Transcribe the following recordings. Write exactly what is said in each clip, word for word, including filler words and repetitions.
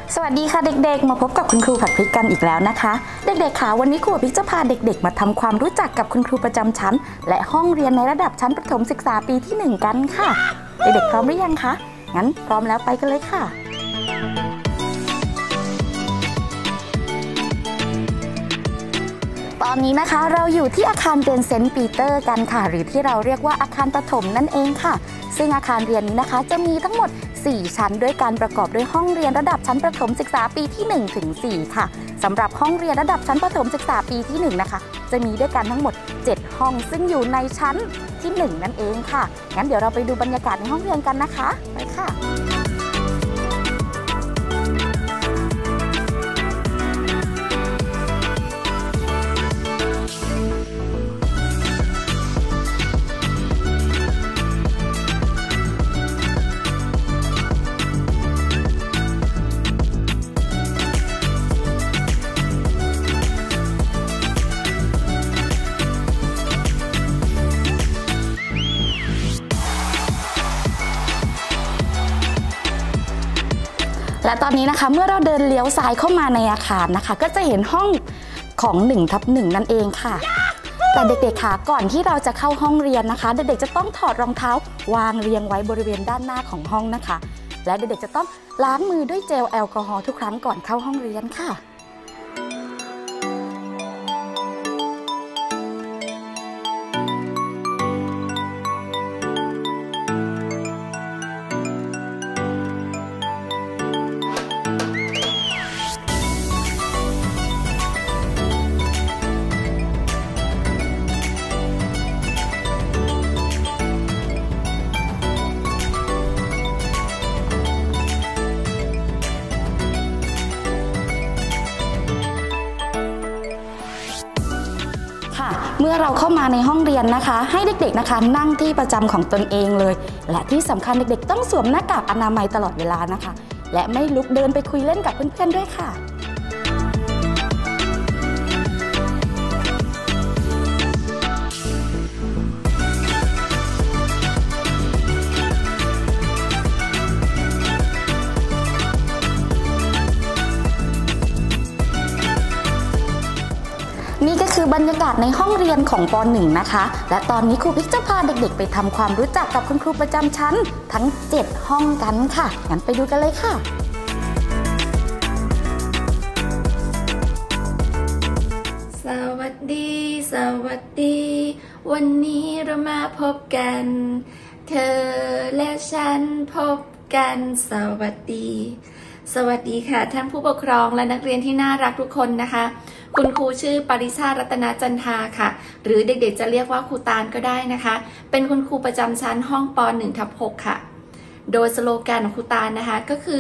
สวัสดีค่ะเด็กๆมาพบกับคุณครูผัดพริกกันอีกแล้วนะคะเด็กๆค่ะวันนี้ครูผัดพริกจะพาเด็กๆมาทำความรู้จักกับคุณครูประจำชั้นและห้องเรียนในระดับชั้นประถมศึกษาปีที่หนึ่งกันค่ะเด็กๆพร้อมหรือยังคะงั้นพร้อมแล้วไปกันเลยค่ะตอนนี้นะคะเราอยู่ที่อาคารเรียนเซนต์ปีเตอร์กันค่ะหรือที่เราเรียกว่าอาคารประถมนั่นเองค่ะซึ่งอาคารเรียนนี้นะคะจะมีทั้งหมดสี่ชั้นด้วยการประกอบด้วยห้องเรียนระดับชั้นประถมศึกษาปีที่หนึ่งถึงสี่ค่ะสำหรับห้องเรียนระดับชั้นประถมศึกษาปีที่หนึ่งนะคะจะมีด้วยกันทั้งหมดเจ็ดห้องซึ่งอยู่ในชั้นที่หนึ่งนั่นเองค่ะงั้นเดี๋ยวเราไปดูบรรยากาศในห้องเรียนกันนะคะไปค่ะและตอนนี้นะคะเมื่อเราเดินเลี้ยวซ้ายเข้ามาในอาคารนะคะก็จะเห็นห้องของหนึ่งทับหนึ่งนั่นเองค่ะแต่เด็กๆค่ะก่อนที่เราจะเข้าห้องเรียนนะคะเด็กๆจะต้องถอดรองเท้าวางเรียงไว้บริเวณด้านหน้าของห้องนะคะและเด็กๆจะต้องล้างมือด้วยเจลแอลกอฮอล์ทุกครั้งก่อนเข้าห้องเรียนค่ะเมื่อเราเข้ามาในห้องเรียนนะคะให้เด็กๆนะคะนั่งที่ประจำของตนเองเลยและที่สำคัญเด็กๆต้องสวมหน้ากากอนามัยตลอดเวลานะคะและไม่ลุกเดินไปคุยเล่นกับเพื่อนๆด้วยค่ะนี่ก็คือบรรยากาศในห้องเรียนของป หนึ่ง นะคะและตอนนี้ครูพิกจะพาเด็กๆไปทำความรู้จักกับคุณครูประจำชั้นทั้งเจ็ดห้องกันค่ะงั้นไปดูกันเลยค่ะสวัสดีสวัสดีวันนี้เรามาพบกันเธอและฉันพบกันสวัสดีสวัสดีค่ะท่านผู้ปกครองและนักเรียนที่น่ารักทุกคนนะคะคุณครูชื่อปริชาติรัตนจันทาค่ะหรือเด็กๆจะเรียกว่าครูตาลก็ได้นะคะเป็นคุณครูประจำชั้นห้องป หนึ่งทับหก ค่ะโดยสโลแกนของครูตาลนะคะก็คือ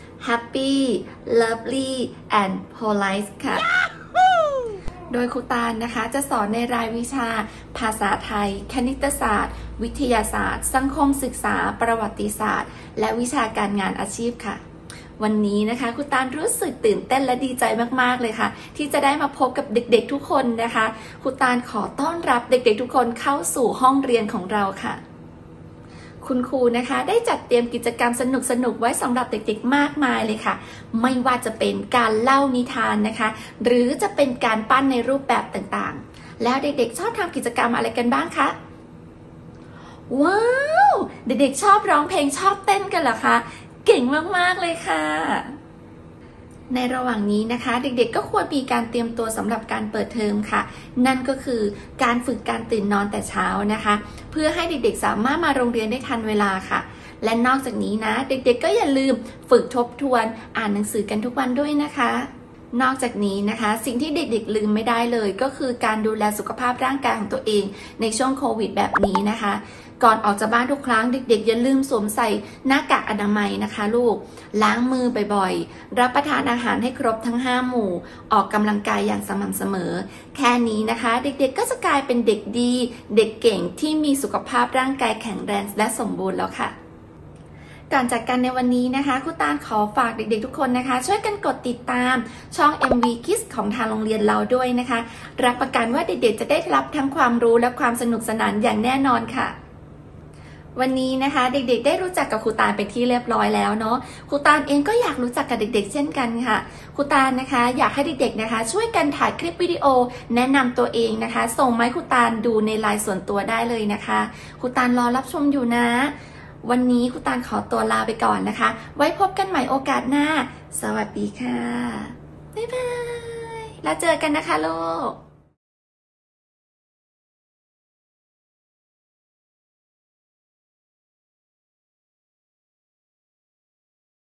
happy lovely and polite ค่ะโดยครูตาลนะคะจะสอนในรายวิชาภาษาไทยคณิตศาสตร์วิทยาศาสตร์สังคมศึกษาประวัติศาสตร์และวิชาการงานอาชีพค่ะวันนี้นะคะครูตาลรู้สึกตื่นเต้นและดีใจมากๆเลยค่ะที่จะได้มาพบกับเด็กๆทุกคนนะคะครูตาลขอต้อนรับเด็กๆทุกคนเข้าสู่ห้องเรียนของเราค่ะคุณครูนะคะได้จัดเตรียมกิจกรรมสนุกๆไว้สำหรับเด็กๆมากมายเลยค่ะไม่ว่าจะเป็นการเล่านิทานนะคะหรือจะเป็นการปั้นในรูปแบบต่างๆแล้วเด็กๆชอบทำกิจกรรมอะไรกันบ้างคะว้าวเด็กๆชอบร้องเพลงชอบเต้นกันเหรอคะเก่งมากๆเลยค่ะในระหว่างนี้นะคะเด็กๆก็ควรมีการเตรียมตัวสำหรับการเปิดเทอมค่ะนั่นก็คือการฝึกการตื่นนอนแต่เช้านะคะเพื่อให้เด็กๆสามารถมาโรงเรียนได้ทันเวลาค่ะและนอกจากนี้นะเด็กๆก็อย่าลืมฝึกทบทวนอ่านหนังสือกันทุกวันด้วยนะคะนอกจากนี้นะคะสิ่งที่เด็กๆลืมไม่ได้เลยก็คือการดูแลสุขภาพร่างกายของตัวเองในช่วงโควิดแบบนี้นะคะก่อนออกจากบ้านทุกครั้งเด็กๆอย่าลืมสวมใส่หน้ากากอนามัยนะคะลูกล้างมือบ่อยๆรับประทานอาหารให้ครบทั้งห้าหมู่ออกกำลังกายอย่างสม่ำเสมอแค่นี้นะคะเด็กๆก็จะกลายเป็นเด็กดีเด็กเก่งที่มีสุขภาพร่างกายแข็งแรงและสมบูรณ์แล้วค่ะ ก่อนจากกันในวันนี้นะคะครูตาลขอฝากเด็กๆทุกคนนะคะช่วยกันกดติดตามช่อง เอ็ม วี Kids ของทางโรงเรียนเราด้วยนะคะรับประกันว่าเด็กๆจะได้รับทั้งความรู้และความสนุกสนานอย่างแน่นอนค่ะวันนี้นะคะเด็กๆได้รู้จักกับครูตาลเป็นที่เรียบร้อยแล้วเนาะครูตาลเองก็อยากรู้จักกับเด็กๆเช่นกันค่ะครูตาลนะคะอยากให้เด็กๆนะคะช่วยกันถ่ายคลิปวิดีโอแนะนำตัวเองนะคะส่งมาให้ครูตาลดูในไลน์ส่วนตัวได้เลยนะคะครูตาลรอรับชมอยู่นะวันนี้ครูตาลขอตัวลาไปก่อนนะคะไว้พบกันใหม่โอกาสหน้าสวัสดีค่ะบ๊ายบายแล้วเจอกันนะคะลูก